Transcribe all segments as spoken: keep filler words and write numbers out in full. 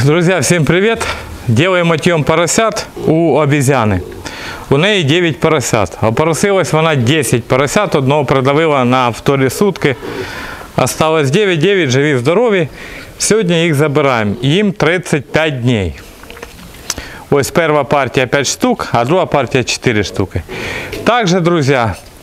Друзья, всем привет! Делаем отъем поросят у обезьяны. У неї дев'ять поросят. Опоросилась вона десять поросят, одного придавила на вторі сутки. Осталось дев'ять, дев'ять, живі, здорові. Сьогодні їх забираємо. Їм тридцять п'ять днів. Ось перша партія п'ять штук, а друга партія чотири штуки. Також, друзі,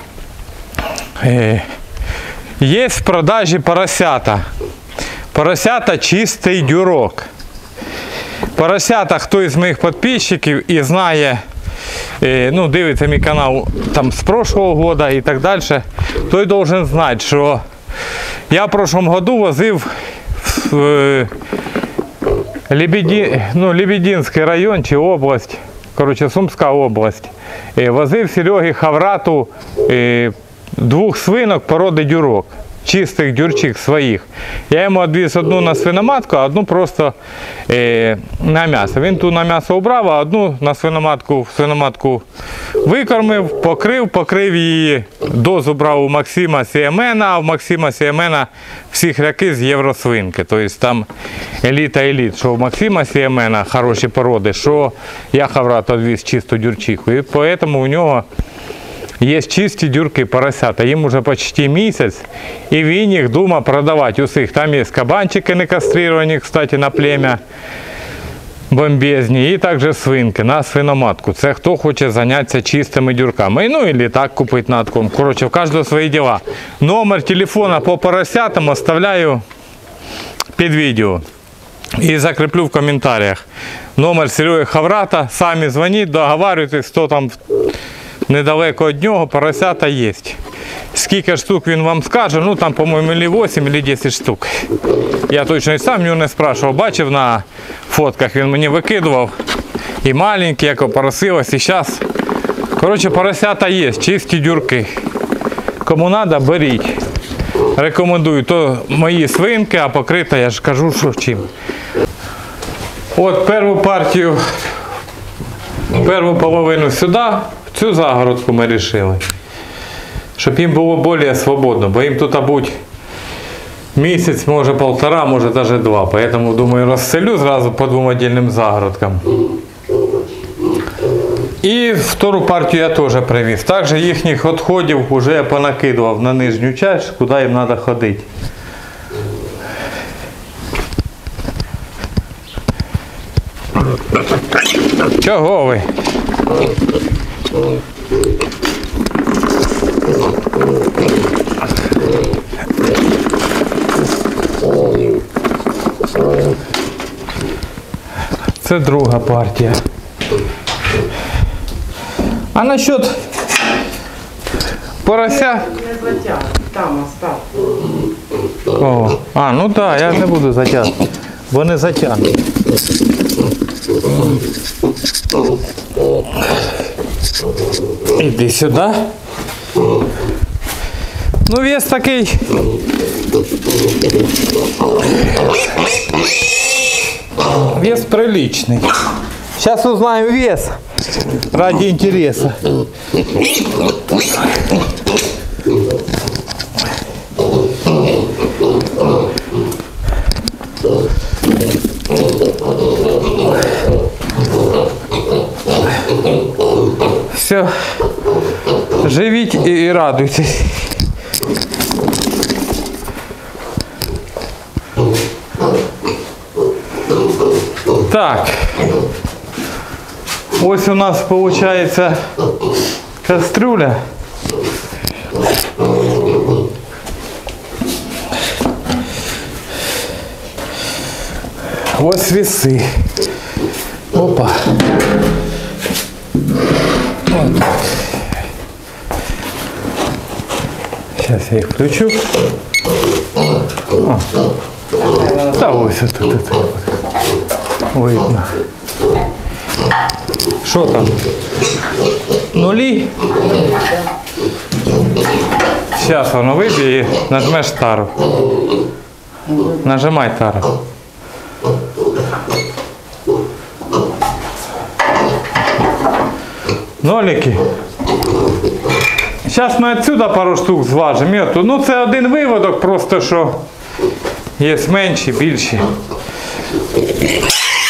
є в продажі поросята. Поросята чистий дюрок. Поросята, хто із моїх підписчиків і знає, ну, дивиться мій канал там з прошлого года і так далі, той должен знати, що я в прошлому году возив в Лебеді, ну, Лебединський район чи область, коротше, Сумська область, возив Серегі Хаврату двох свинок породи дюрок. Чистих дюрчих своїх. Я йому відвіз одну на свиноматку, а одну просто е, на м'ясо. Він ту на м'ясо убрав, а одну на свиноматку, свиноматку викормив, покрив, покрив її, дозу брав у Максима Сіемена, а в Максима Сіемена всі хряки з євросвинки. Тобто там еліта-еліт, що в Максима Сіемена хороші породи, що я Хаврат відвіз чисту дюрчиху. І тому у нього є чисті дюрки поросята, їм уже почти місяць, і він їх думає продавати усіх. Там є кабанчики не кастрировані, кстати, на плем'я бомбезні, і також свинки на свиноматку. Це хто хоче зайнятися чистими дюрками. Ну, і так купити на такому. Коротше, в кожного свої діла. Номер телефона по поросятам оставляю під відео. І закріплю в коментарях. Номер Сереги Хаврата. Самі дзвоніть, договарюйтесь, хто там недалеко від нього, поросята є. Скільки штук він вам скаже, ну там, по-моєму, или вісім, или десять штук. Я точно і сам його не спрашивав, бачив на фотках, він мені викидував. І маленькі, як опоросилось, і зараз. Коротше, поросята є, чисті дюрки. Кому треба, беріть. Рекомендую, то мої свинки, а покрита, я ж кажу, що чим. От першу партію, першу половину сюди. Цю загородку ми вирішили, щоб їм було більш свободно, бо їм тут будь місяць, може півтора, може навіть два. Тому, думаю, розселю зразу по двом віддільним загородкам. І втору партію я теж привіз. Також їхніх відходів вже я понакидував на нижню частину, куди їм треба ходити. Чого ви? Це друга партія. А насчет порося? Не затяг, там остав. О, а, ну так, да, я не буду затягнути, бо не затягну. Іди сюди. Ну, вес такий. Вес приличный. Сейчас узнаем вес ради интереса. Все, живіть і радуйтесь. Так, ось у нас виходить кастрюля. Ось веси. Опа. Вот так. Сейчас я их включу. О. Да, ось тут, тут, тут. Видно. Що там? Нулі? Зараз воно виб'є і нажмеш тару. Нажимай тару. Нолики. Зараз ми відсюди пару штук зважимо. Ну це один виводок, просто що є менші, більші.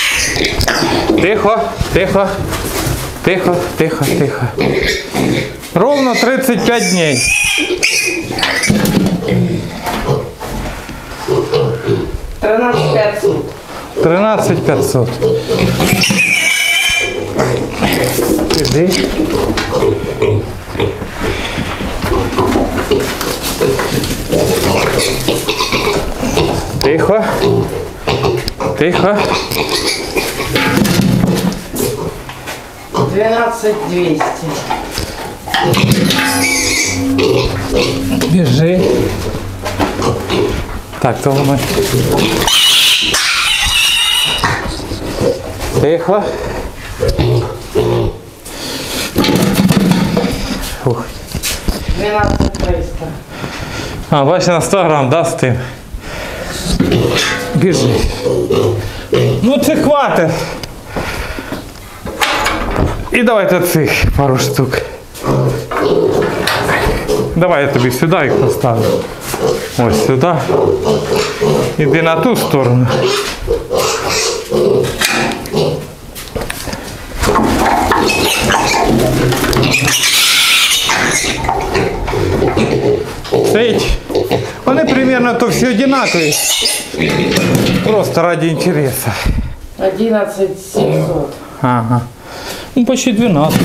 Тихо, тихо, тихо, тихо, тихо. Ровно тридцать пять дней. тринадцать пятьсот. тринадцать пятьсот. Іди. Тихо. Тихо. двенадцать двести. Біжи. Так, то воно. Тихо. Ух. двенадцать триста. А, бачите, на сто грам, да, з тим? Біжи. Ну це хватить. І давайте цих пару штук. Давай я тобі сюди їх поставлю. Ось сюди. Іди на ту сторону. Цить. Вони примерно то всі одинакові. Просто ради интереса. одиннадцать семьсот. Ага. Ну почти двенадцать.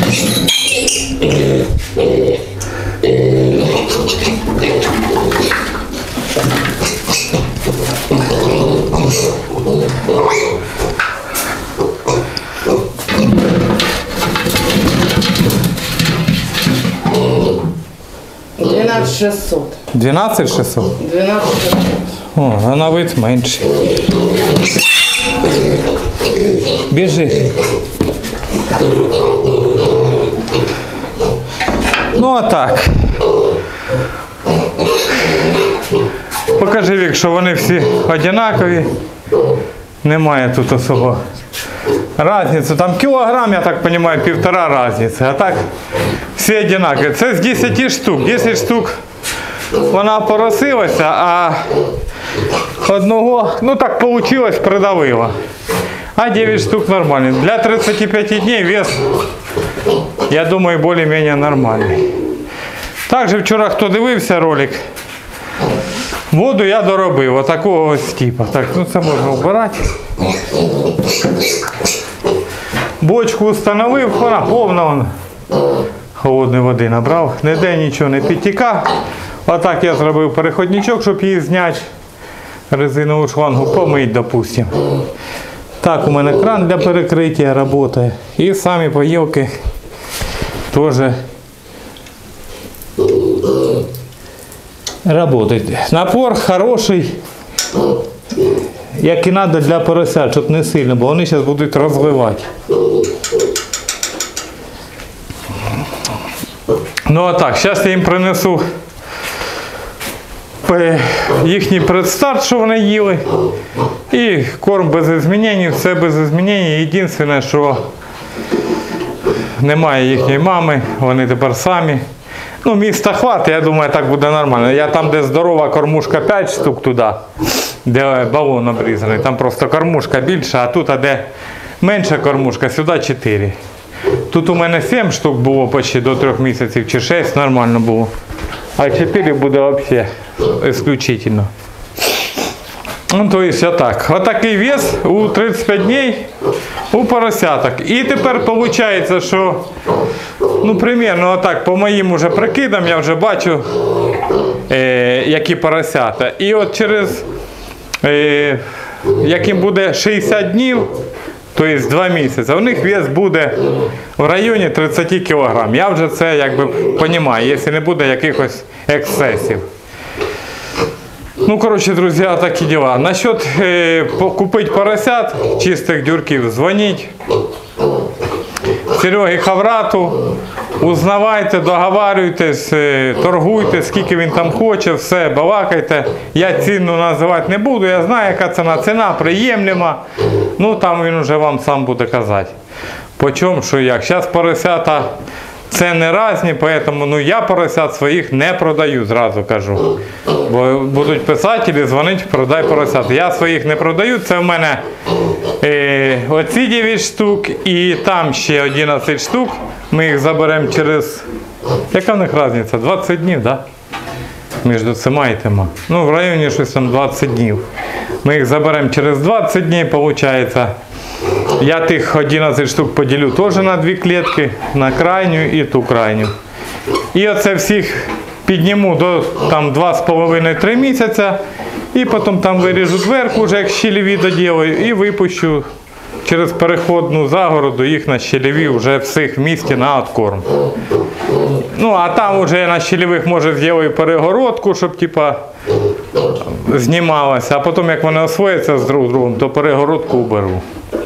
двенадцать шестьсот. двенадцать шестьсот? двенадцать шестьсот. О, а на вид менше. Біжи. Ну а так. Покажи, Вік, що вони всі однакові. Немає тут особо різниці. Там кілограм, я так розумію, півтора різниці. А так всі однакові. Це з десяти штук. десять штук вона поросилася, а одного, ну так вийшло, придавила. А девять штук нормальный. Для тридцати пяти дней вес, я думаю, более-менее нормальный. Также вчора, хто дивився ролик, воду я доробив, отакого ось типу. Так, ну це можна вбирати. Бочку встановив, вона повна, вона. Холодної води набрав, ніде нічого не підтікав. Отак я зробив переходничок, щоб її зняти. Резинову шлангу помить, допустим. Так, у мене кран для перекриття працює. І самі поїлки теж працюють. Напор хороший, як і треба для поросят, щоб не сильно, бо вони зараз будуть розливати. Ну а так, зараз я їм принесу їхній предстарт, що вони їли. І корм без змінень, все без змінень. Єдине, що немає їхньої мами, вони тепер самі. Ну, міста хватить, я думаю, так буде нормально. Я там, де здорова кормушка, п'ять штук туди, де балон обрізаний, там просто кормушка більша, а тут, а де менша кормушка, сюди чотири. Тут у мене сім штук було почти до трьох місяців, чи шість нормально було. А чотири буде взагалі исключительно. Ну, то есть отак. Отакий вес у тридцять п'ять днів у поросяток. І тепер виходить, що, ну, примерно отак, по моїм уже прикидам, я вже бачу, е, які поросята. І от через, е, як їм буде шістдесят днів, тобто два місяці, у них вес буде в районі тридцять кілограм. Я вже це якби розумію, якщо не буде якихось ексцесів. Ну, короче, друзья, такі дела. Насчет э, купить поросят, чистих дюрків, дзвоніть Серегі Хаврату, узнавайте, договарюйтесь, э, торгуйте, скільки він там хоче, все, балакайте. Я ціну називати не буду, я знаю, яка ціна. Ціна приємлива, ну там він вже вам сам буде казати. По чому, що як. Зараз поросята Це не разні, тому ну, я поросят своїх не продаю, зразу кажу. Бо будуть писати, дзвонити, продай поросят. Я своїх не продаю, це в мене е, оці дев'ять штук і там ще одинадцять штук. Ми їх заберемо через, яка в них різниця, двадцять днів, так? Да? Між цими і тима. Ну, в районі щось там двадцять днів. Ми їх заберемо через двадцять днів, виходить. Я тих одинадцять штук поділю теж на дві клітки, на крайню і ту крайню. І оце всіх підніму до там два з половиною - три місяця, і потім там виріжу дверку, вже як щелеві доділаю, і випущу через переходну загороду їх на щелеві вже всіх в місті на откорм. Ну, а там вже я на щелевих, може, зроблю перегородку, щоб типа знімалося, а потім як вони освояться з друг другом, то перегородку уберу.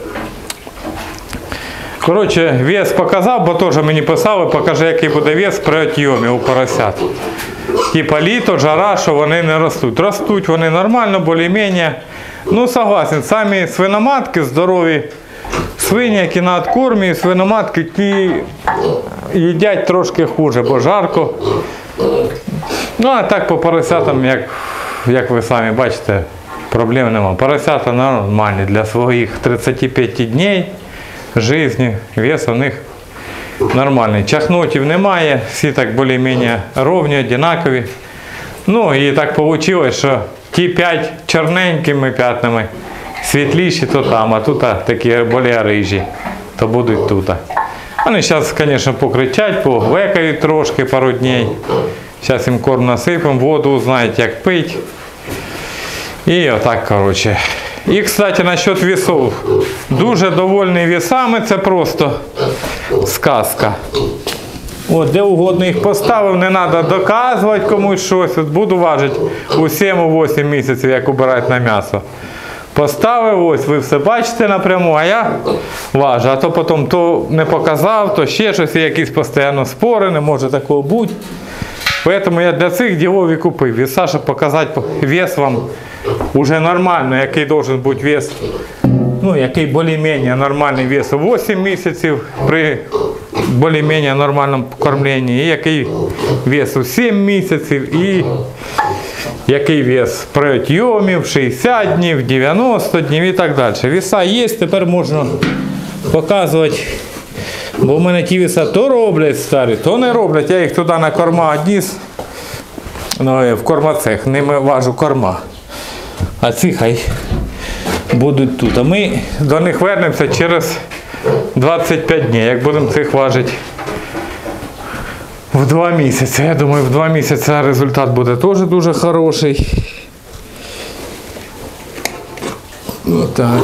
Коротше, вес показав, бо теж мені писали, покажи, який буде вес при отйомі у поросят. Типа літо, жара, що вони не ростуть. Ростуть вони нормально, більш-менш. Ну, согласен, самі свиноматки здорові, свині, які на откормі, свиноматки, ті їдять трошки хуже, бо жарко. Ну, а так по поросятам, як, як ви самі бачите, проблем немає. Поросята нормальні для своїх тридцяти п'яти днів житті, вес у них нормальний. Чахнотів немає, всі так більш-менш ровні, однакові. Ну і так вийшло, що ті п'ять чорненькими п'ятнами світліші, то там, а тут такі більш рижі, то будуть тут. Вони зараз, звісно, покричать, повекають трошки пару днів. Зараз їм корм насипемо, воду знають, як пить. І отак, коротше. І, кстати, насчет весов. Дуже довольний весами, це просто сказка. От, де угодно їх поставив, не треба доказувати комусь щось. От буду важити у сім-вісім місяців, як убирають на м'ясо. Поставив, ось, ви все бачите напряму, а я важу. А то потім то не показав, то ще щось, і якісь постійно спори, не може такого бути. Тому я для цих ділов і купив веса, щоб показати вес вам уже нормально, який має бути вес, ну, який більш-менш нормальний вес у вісім місяців при більш-менш нормальному кормленні, і який вес у сім місяців, і який вес при отйомі в шістдесят днів, дев'яносто днів і так далі. Веса є, тепер можна показувати. Бо в мене ті веса то роблять старі, то не роблять. Я їх туди на корма одніс, ну, в кормоцех, ними важу корма. А ці хай будуть тут. А ми до них вернемося через двадцять п'ять днів, як будемо цих важити в два місяці. Я думаю, в два місяці результат буде теж дуже хороший. Отак.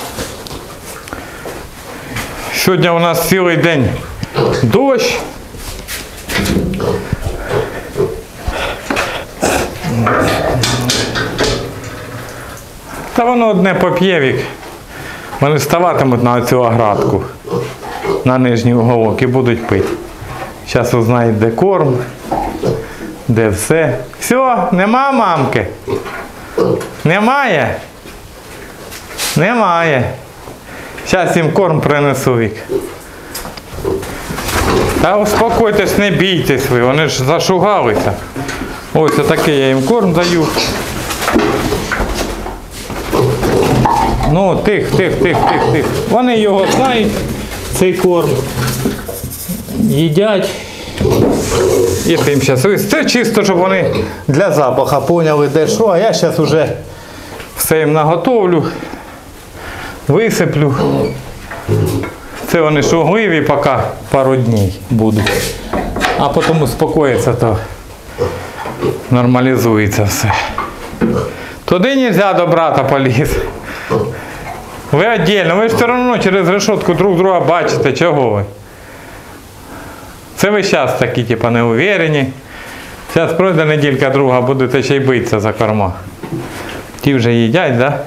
Сьогодні у нас цілий день дощ. Та воно одне поп'є вік. Вони вставатимуть на цю оградку, на нижній уголок і будуть пити. Зараз узнають, де корм, де все. Все, нема мамки? Немає? Немає. Зараз їм корм принесу, вік. Та успокойтесь, не бійтесь ви, вони ж зашугалися. Ось такий я їм корм даю. Ну, тих, тих, тих, тих, тих. Вони його знають, цей корм. Їдять. І тим зараз. Це чисто, щоб вони для запаху поняли, де що. А я зараз вже все їм наготовлю, висиплю. Це вони шугливі, поки пару днів будуть. А потім успокоїться, то нормалізується все. Туди не можна до брата поліз. Ви віддільно, ви ж все одно через решетку друг друга бачите, чого ви. Це ви зараз такі, типу, неуверені. Зараз пройде неділька друга, будете ще й битися за корма. Ті вже їдять, да?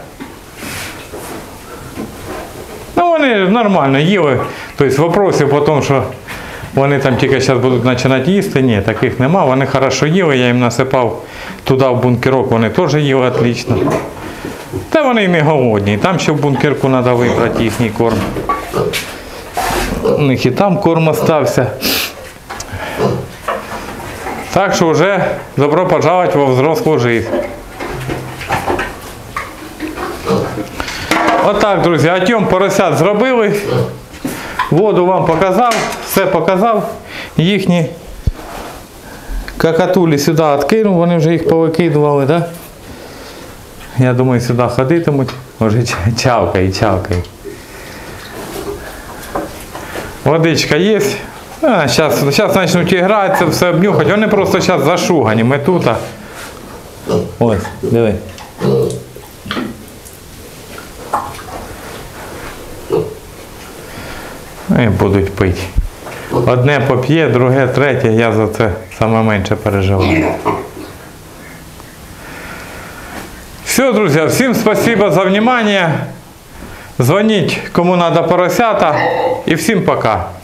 Ну, вони нормально їли. Тобто, вопросів по тому, що вони там тільки зараз будуть починати їсти, ні, таких нема. Вони хорошо їли, я їм насипав туди в бункерок, вони теж їли отлично. Та вони і не голодні. Там ще в бункерку треба вибрати їхній корм. У них і там корм остався. Так що вже добро пожаловать во взрослую жизнь. Отак, друзі, Артем поросят зробили. Воду вам показав, все показав. Їхні какатулі сюди відкинув, вони вже їх повикидували, так? Да? Я думаю, сюди ходитимуть. Може чавкає, чавкає. Водичка є. А, зараз, зараз почнуть гратися, все обнюхати. Вони просто зараз зашугані. Ми тут. А... Ось, диви. І будуть пити. Одне поп'є, друге, третє, я за це саме менше переживаю. Все, друзі, всім спасибо за внимание. Дзвоніть, кому треба поросята. І всім пока.